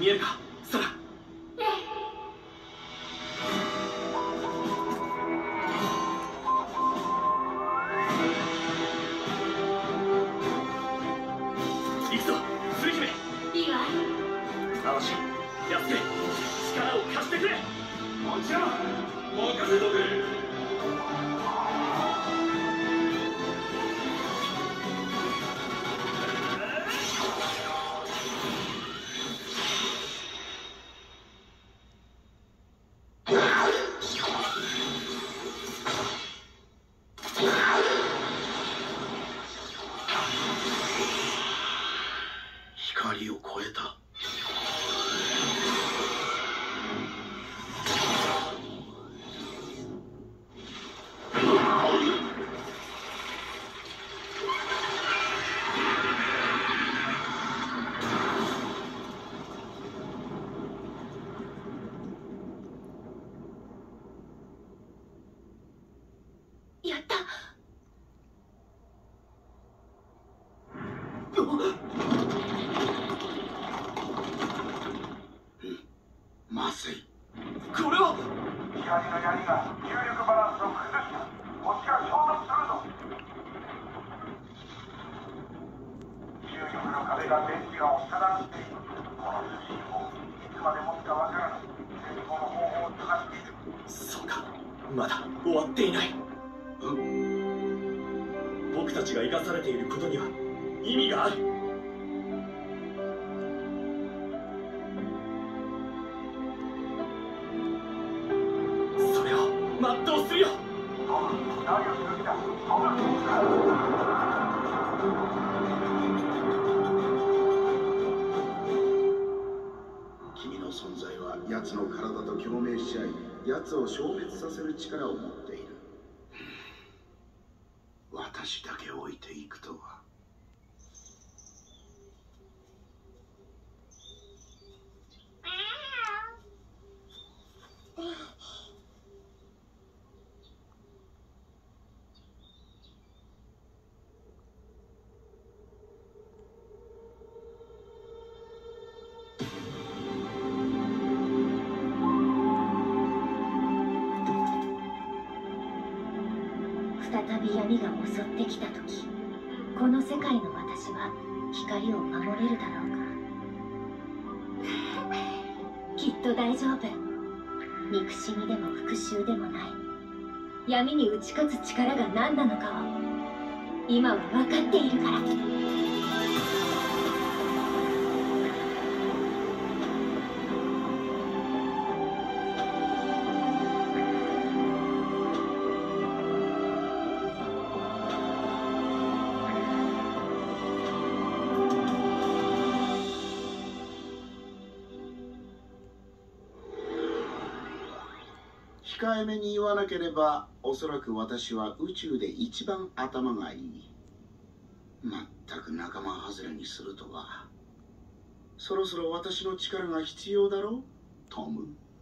見えるか、ソラ。行くぞ、鶴姫。 いいわ。 ただし、安助、力を貸してくれ。もちろん、任せとけ。光を超えた。 やった。 まずい。これは光の槍が重力バランスを崩した。星が衝突するぞ。重力の壁が電池が押し離している。この通信をいつまで持つかわからない。戦法の方法を探している。 そうか、まだ終わっていない。僕たちが生かされていることには意味がある。それを全うするよ。 トム、何をする気だ。トム。 君の存在は奴の体と共鳴し合い、奴を消滅させる力を持っている。私だけ置いていくとは。 再び闇が襲ってきた時、この世界の私は光を守れるだろうか。きっと大丈夫。憎しみでも復讐でもない。闇に打ち勝つ力が何なのかを今は分かっているから。 控えめに言わなければ、おそらく私は宇宙で一番頭がいい。まったく仲間外れにするとは。そろそろ私の力が必要だろう、トム。